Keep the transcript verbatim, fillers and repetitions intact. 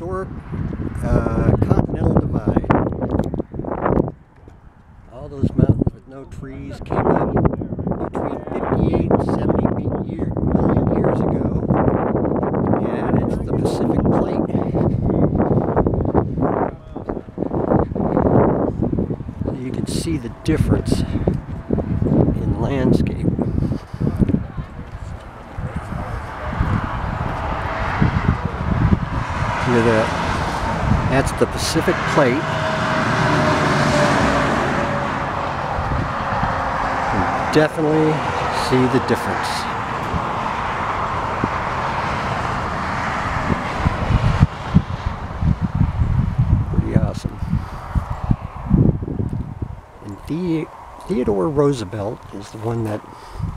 historic uh, Continental Divide. All those mountains with no trees came up between fifty-eight and seventy year, million years ago, and it's the Pacific Plate. So you can see the difference in landscape. Hear that? That's the Pacific Plate. You definitely see the difference. Pretty awesome. And the Theodore Roosevelt is the one that